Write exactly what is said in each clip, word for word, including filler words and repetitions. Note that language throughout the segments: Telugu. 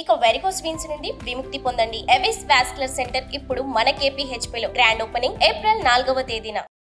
ఇక వెరికోస్ వీన్స్ నుండి విముక్తి పొందండి. ఎవిస్ వాస్కులర్ సెంటర్ ఇప్పుడు మన కేపీహెచ్పీ లో గ్రాండ్ ఓపెనింగ్ ఏప్రిల్ నాలుగవ తేదీన.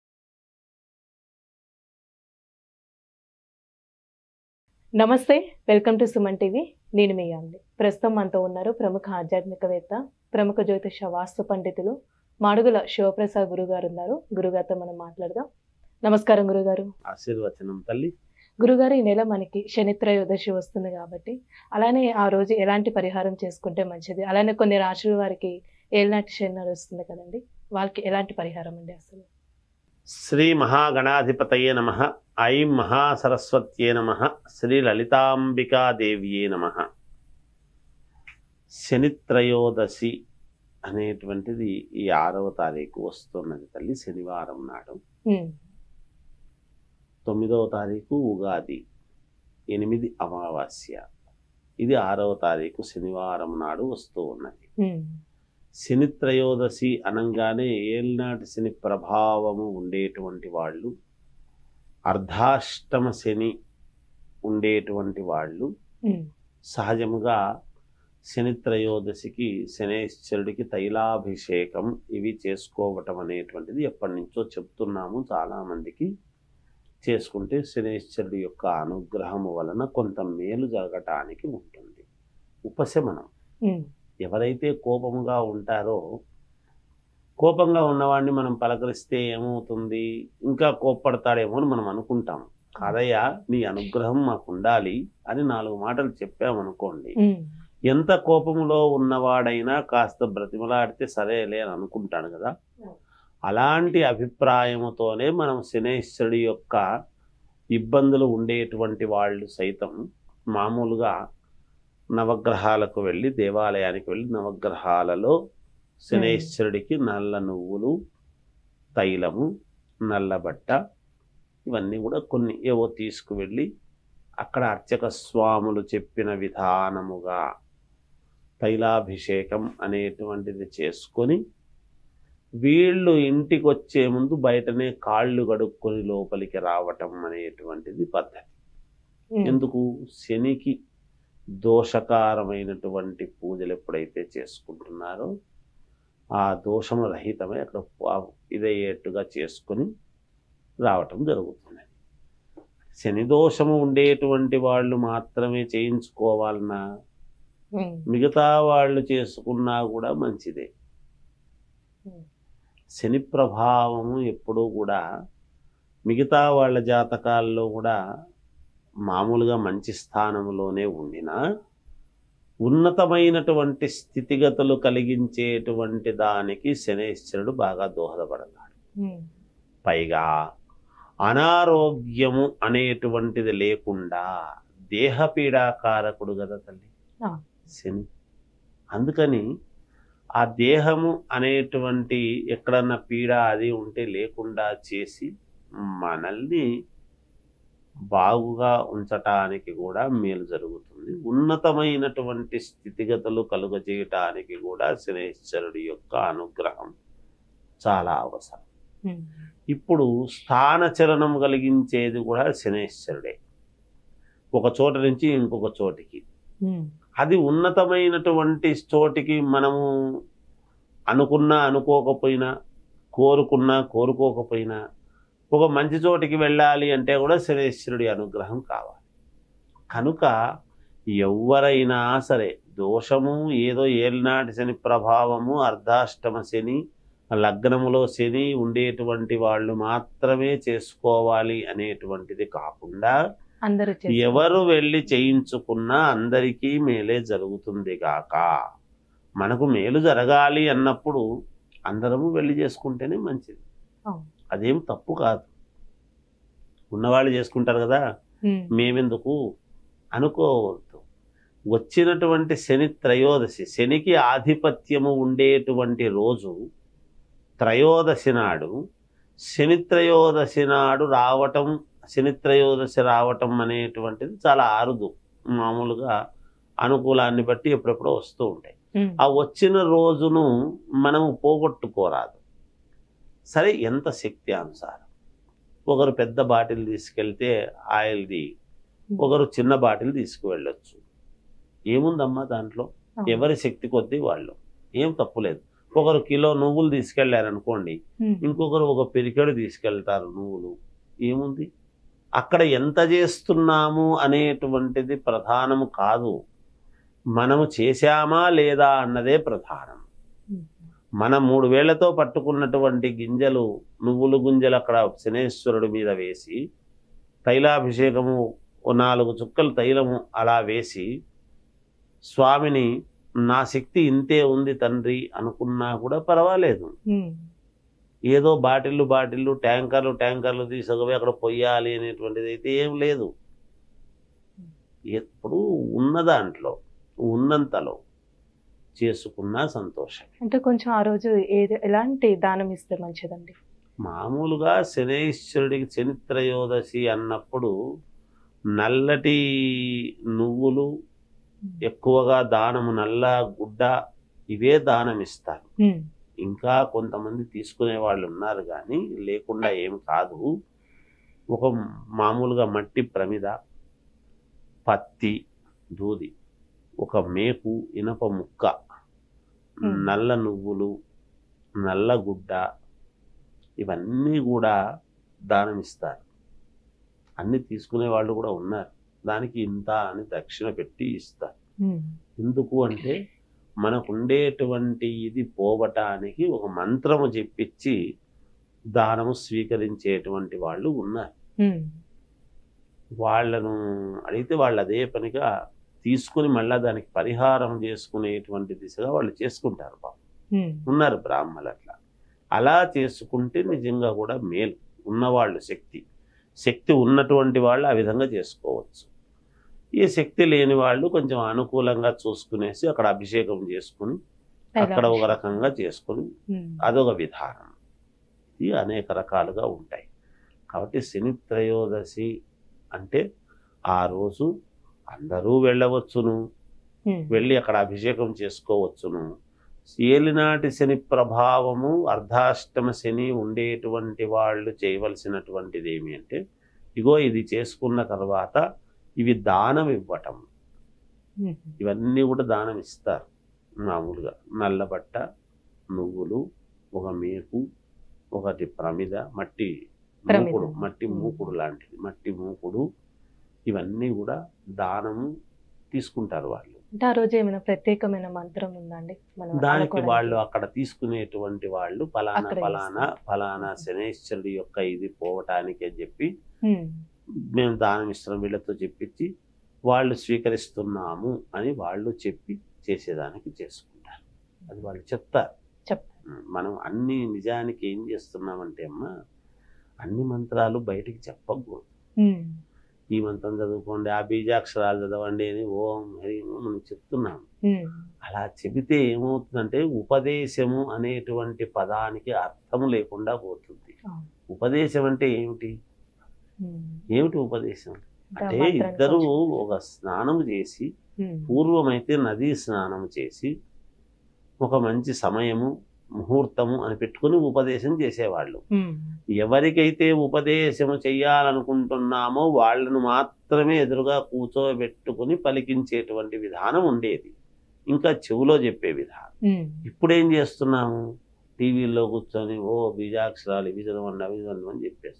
నమస్తే, వెల్కమ్ టు సుమన్ టీవీ. నేను మీ యామిని. ప్రస్తుతం మనతో ఉన్నారు ప్రముఖ ఆధ్యాత్మికవేత్త, ప్రముఖ జ్యోతిష వాస్తు పండితులు మాడుగుల శివప్రసాద్ గురువు గారు ఉన్నారు. గురుగారితో మనం మాట్లాడదాం. నమస్కారం గురుగారు. ఆశీర్వచనం తల్లి. గురుగారు, ఈ నెల మనకి శనిత్రయోదశి వస్తుంది కాబట్టి అలానే ఆ రోజు ఎలాంటి పరిహారం చేసుకుంటే మంచిది? అలానే కొన్ని రాశుల వారికి ఏళ్ళనాటి శని నడుస్తుంది కదండి, వాళ్ళకి ఎలాంటి పరిహారం అండి? అసలు శ్రీ మహాగణాధిపతయే నమః. ఐం మహాసరస్వత్యే నమః. శ్రీ లలితాంబికాదేవ్యే నమః. శనిత్రయోదశి అనేటువంటిది ఈ ఆరవ తారీఖు వస్తున్నది తల్లి, శనివారం నాడు. తొమ్మిదవ తారీఖు ఉగాది, ఎనిమిది అమావాస్య. ఇది ఆరవ తారీఖు శనివారం నాడు వస్తూ ఉన్నది. శనిత్రయోదశి అనగానే ఏళ్ళనాటి శని ప్రభావము ఉండేటువంటి వాళ్ళు, అర్ధాష్టమ శని ఉండేటువంటి వాళ్ళు సహజముగా శనిత్రయోదశికి శనేశ్వరుడికి తైలాభిషేకం ఇవి చేసుకోవటం అనేటువంటిది ఎప్పటి నుంచో చెప్తున్నాము. చాలామందికి చేసుకుంటే శనేశ్వరుడి యొక్క అనుగ్రహము వలన కొంత మేలు జరగటానికి ఉంటుంది. ఉపశమనం. ఎవరైతే కోపముగా ఉంటారో, కోపంగా ఉన్నవాడిని మనం పలకరిస్తే ఏమవుతుంది, ఇంకా కోప్పడతాడేమో అని మనం అనుకుంటాం. కాదయ్యా, నీ అనుగ్రహం మాకు ఉండాలి అని నాలుగు మాటలు చెప్పామనుకోండి, ఎంత కోపంలో ఉన్నవాడైనా కాస్త బ్రతిమలాడితే సరేలే అని అనుకుంటాడు కదా. అలాంటి అభిప్రాయముతోనే మనం శనేశ్వరుడి యొక్క ఇబ్బందులు ఉండేటువంటి వాళ్ళు సైతం మామూలుగా నవగ్రహాలకు వెళ్ళి, దేవాలయానికి వెళ్ళి నవగ్రహాలలో శనేశ్వరుడికి నల్ల నువ్వులు, తైలము, నల్లబట్ట ఇవన్నీ కూడా కొన్ని ఏవో తీసుకువెళ్ళి అక్కడ అర్చక స్వాములు చెప్పిన విధానముగా తైలాభిషేకం అనేటువంటిది చేసుకొని వీళ్ళు ఇంటికి వచ్చే ముందు బయటనే కాళ్ళు కడుక్కొని లోపలికి రావటం అనేటువంటిది పద్ధతి. ఎందుకు? శనికి దోషకారమైనటువంటి పూజలు ఎప్పుడైతే చేసుకుంటున్నారో ఆ దోషము రహితమై అక్కడ ఇదయ్యేట్టుగా చేసుకొని రావటం జరుగుతుంది. శని దోషము ఉండేటువంటి వాళ్ళు మాత్రమే చేయించుకోవాలన్నా, మిగతా వాళ్ళు చేసుకున్నా కూడా మంచిదే. శని ప్రభావము ఎప్పుడూ కూడా మిగతా వాళ్ళ జాతకాల్లో కూడా మామూలుగా మంచి స్థానంలోనే ఉండినా ఉన్నతమైనటువంటి స్థితిగతులు కలిగించేటువంటి దానికి శనేశ్వరుడు బాగా దోహదపడతాడు. పైగా అనారోగ్యము అనేటువంటిది లేకుండా దేహపీడాకారకుడు కదా తల్లి శని. అందుకని ఆ దేహము అనేటువంటి ఎక్కడన్నా పీడ అది ఉంటే లేకుండా చేసి మనల్ని బాగుగా ఉంచటానికి కూడా మేలు జరుగుతుంది. ఉన్నతమైనటువంటి స్థితిగతులు కలుగజేయటానికి కూడా శనేశ్వరుడి యొక్క అనుగ్రహం చాలా అవసరం. ఇప్పుడు స్థానచలనం కలిగించేది కూడా శనేశ్వరుడే, ఒక చోట నుంచి ఇంకొక చోటికి. అది ఉన్నతమైనటువంటి చోటికి మనము అనుకున్నా అనుకోకపోయినా, కోరుకున్నా కోరుకోకపోయినా ఒక మంచి చోటికి వెళ్ళాలి అంటే కూడా శనేశ్వరుడి అనుగ్రహం కావాలి. కనుక ఎవరైనా సరే దోషము ఏదో ఏలినాటి శని ప్రభావము, అర్ధాష్టమ శని, లగ్నములో శని ఉండేటువంటి వాళ్ళు మాత్రమే చేసుకోవాలి అనేటువంటిది కాకుండా ఎవరు వెళ్ళి చేయించుకున్నా అందరికీ మేలే జరుగుతుంది గాక. మనకు మేలు జరగాలి అన్నప్పుడు అందరము వెళ్ళి చేసుకుంటేనే మంచిది. అదేం తప్పు కాదు. ఉన్నవాళ్ళు చేసుకుంటారు కదా, మేమెందుకు అనుకోవద్దు. వచ్చినటువంటి శని త్రయోదశి, శనికి ఆధిపత్యము ఉండేటువంటి రోజు త్రయోదశి నాడు, శని త్రయోదశి నాడు రావటం, శని త్రయోదశి రావటం అనేటువంటిది చాలా అరుదు. మామూలుగా అనుకూలాన్ని బట్టి ఎప్పుడెప్పుడో వస్తూ ఉంటాయి. ఆ వచ్చిన రోజును మనము పోగొట్టుకోరాదు. సరే, ఎంత శక్తి అనుసారం. ఒకరు పెద్ద బాటిల్ తీసుకెళ్తే ఆయిల్ది, ఒకరు చిన్న బాటిల్ తీసుకువెళ్ళొచ్చు. ఏముందమ్మా దాంట్లో? అవును. ఎవరి శక్తి కొద్దీ వాళ్ళు, ఏం తప్పులేదు. ఒకరు కిలో నువ్వులు తీసుకెళ్లారనుకోండి, ఉమ్. ఇంకొకరు ఒక పెరికెడు తీసుకెళ్తారు నువ్వులు, ఏముంది? అక్కడ ఎంత చేస్తున్నాము అనేటువంటిది ప్రధానము కాదు, మనము చేశామా లేదా అన్నదే ప్రధానం. ఉమ్. మనం మూడు వేళ్లతో పట్టుకున్నటువంటి గింజలు, నువ్వులు గింజలు అక్కడ శనేశ్వరుడి మీద వేసి, తైలాభిషేకము ఓ నాలుగు చుక్కలు తైలము అలా వేసి, స్వామిని నా శక్తి ఇంతే ఉంది తండ్రి అనుకున్నా కూడా పర్వాలేదు. ఉమ్. ఏదో బాటిళ్ళు బాటిళ్ళు ట్యాంకర్లు ట్యాంకర్లు తీసుకుపోయి అక్కడ పొయ్యాలి అనేటువంటిది అయితే ఏం లేదు. ఎప్పుడు ఉన్న దాంట్లో ఉన్నంతలో చేసుకున్నా సంతోషం. అంటే కొంచెం ఆ రోజు ఏది ఎలాంటి దానం ఇస్తే మంచిదండి? మామూలుగా శనైశ్వరుడికి శనిత్రయోదశి అన్నప్పుడు నల్లటి నువ్వులు ఎక్కువగా దానము, నల్ల గుడ్డ ఇవే దానం ఇస్తారు. ఉమ్. ఇంకా కొంతమంది తీసుకునే వాళ్ళు ఉన్నారు కానీ లేకుండా ఏం కాదు. ఒక మామూలుగా మట్టి ప్రమిద, పత్తి, దూది, ఒక మేకు, ఇనప ముక్క, నల్ల నువ్వులు, నల్ల గుడ్డ ఇవన్నీ కూడా దానం ఇస్తారు. అన్ని తీసుకునే వాళ్ళు కూడా ఉన్నారు. దానికి ఇంత అని దక్షిణ పెట్టి ఇస్తారు. ఎందుకు అంటే మనకు ఉండేటువంటి ఇది పోవటానికి ఒక మంత్రము చెప్పించి దానము స్వీకరించేటువంటి వాళ్ళు ఉన్నారు. వాళ్ళను అడిగితే వాళ్ళు అదే పనిగా తీసుకుని మళ్ళా దానికి పరిహారం చేసుకునేటువంటి దిశగా వాళ్ళు చేసుకుంటారు. పాపం ఉన్నారు బ్రాహ్మణులు అట్లా. అలా చేసుకుంటే నిజంగా కూడా మేలు. ఉన్నవాళ్ళు శక్తి శక్తి ఉన్నటువంటి వాళ్ళు ఆ విధంగా చేసుకోవచ్చు. ఈ శక్తి లేని వాళ్ళు కొంచెం అనుకూలంగా చూసుకునేసి అక్కడ అభిషేకం చేసుకుని అక్కడ ఒక రకంగా చేసుకుని అదొక విధానం. ఇది అనేక రకాలుగా ఉంటాయి. కాబట్టి శని త్రయోదశి అంటే ఆ రోజు అందరూ వెళ్ళవచ్చును, వెళ్ళి అక్కడ అభిషేకం చేసుకోవచ్చును. ఏలినాటి శని ప్రభావము, అర్ధాష్టమ శని ఉండేటువంటి వాళ్ళు చేయవలసినటువంటిది ఏమి అంటే, ఇగో ఇది చేసుకున్న తర్వాత ఇవి దానం ఇవ్వటం. ఇవన్నీ కూడా దానం ఇస్తారు. మామూలుగా నల్లబట్ట, నువ్వులు, ఒక మేకు, ఒకటి ప్రమిద, మట్టి మూకుడు, మట్టి మూకుడు లాంటిది, మట్టి మూకుడు, ఇవన్నీ కూడా దానము తీసుకుంటారు వాళ్ళు. ఆ రోజు ఏమైనా ప్రత్యేకమైన మంత్రం ఉందండి? దానికి వాళ్ళు అక్కడ తీసుకునేటువంటి వాళ్ళు ఫలానా ఫలానా ఫలానా శనేశ్వరుడి యొక్క ఇది పోవటానికి అని చెప్పి మేము దానం ఇస్తున్నాం వీళ్ళతో చెప్పించి వాళ్ళు స్వీకరిస్తున్నాము అని వాళ్ళు చెప్పి చేసేదానికి చేసుకుంటారు. అది వాళ్ళు చెప్తారు. మనం అన్ని నిజానికి ఏం చేస్తున్నామంటే అమ్మా, అన్ని మంత్రాలు బయటికి చెప్పకూడదు. ఈ మంత్రం చదువుకోండి, ఆ బీజాక్షరాలు చదవండి అని ఓం హరి మనం చెప్తున్నాము. అలా చెబితే ఏమవుతుందంటే ఉపదేశము అనేటువంటి పదానికి అర్థము లేకుండా పోతుంది. ఉపదేశం అంటే ఏమిటి? ఏమిటి ఉపదేశం అంటే, ఇద్దరు ఒక స్నానం చేసి, పూర్వమైతే నదీ స్నానం చేసి ఒక మంచి సమయము ముహూర్తము అని పెట్టుకుని ఉపదేశం చేసేవాళ్ళు. ఎవరికైతే ఉపదేశము చెయ్యాలనుకుంటున్నామో వాళ్ళను మాత్రమే ఎదురుగా కూర్చోబెట్టుకుని పలికించేటువంటి విధానం ఉండేది, ఇంకా చెవులో చెప్పే విధానం. ఇప్పుడేం చేస్తున్నాము? టీవీల్లో కూర్చొని ఓ బీజాక్షరాలు ఇవి చదవండి అవి చదవండి అని చెప్పేస్తున్నాం.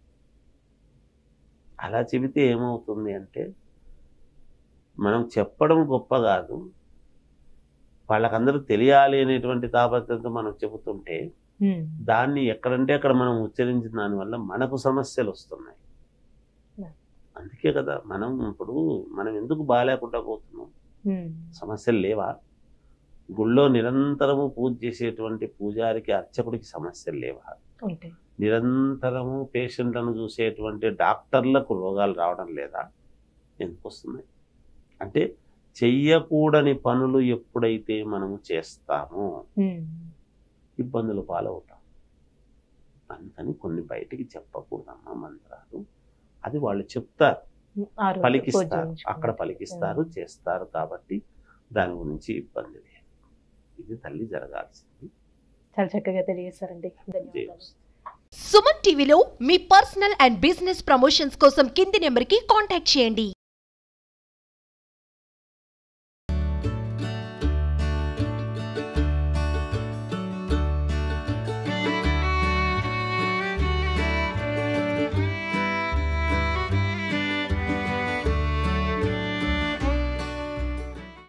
అలా చెబితే ఏమవుతుంది అంటే, మనం చెప్పడం గొప్ప కాదు, వాళ్ళకందరూ తెలియాలి అనేటువంటి తాపత్రయంతో మనం చెబుతుంటే దాన్ని ఎక్కడంటే అక్కడ మనం ఉచ్చరించిన దానివల్ల మనకు సమస్యలు వస్తున్నాయి. అందుకే కదా మనం ఇప్పుడు మనం ఎందుకు బాగాలేకుండా పోతున్నాం? సమస్యలు లేవా? గుళ్ళో నిరంతరము పూజ చేసేటువంటి పూజారికి, అర్చకుడికి సమస్యలు లేవా? నిరంతరము పేషెంట్లను చూసేటువంటి డాక్టర్లకు రోగాలు రావడం లేదా? ఎందుకు వస్తున్నాయి అంటే, చెయ్యకూడని పనులు ఎప్పుడైతే మనము చేస్తామో ఇబ్బందులు పాలవుతాం. అందుకని కొన్ని బయటికి చెప్పకూడదమ్మా మంత్రాలు. అది వాళ్ళు చెప్తారు, పలికిస్తారు, అక్కడ పలికిస్తారు, చేస్తారు. కాబట్టి దాని గురించి ఇబ్బంది లేదు. ఇది తల్లి జరగాల్సింది. చాలా చక్కగా తెలియజేశారండి. సుమన్ టీవీలో మీ పర్సనల్ అండ్ బిజినెస్ ప్రమోషన్స్ కోసం కింది నెంబర్కి కాంటాక్ట్ చేయండి.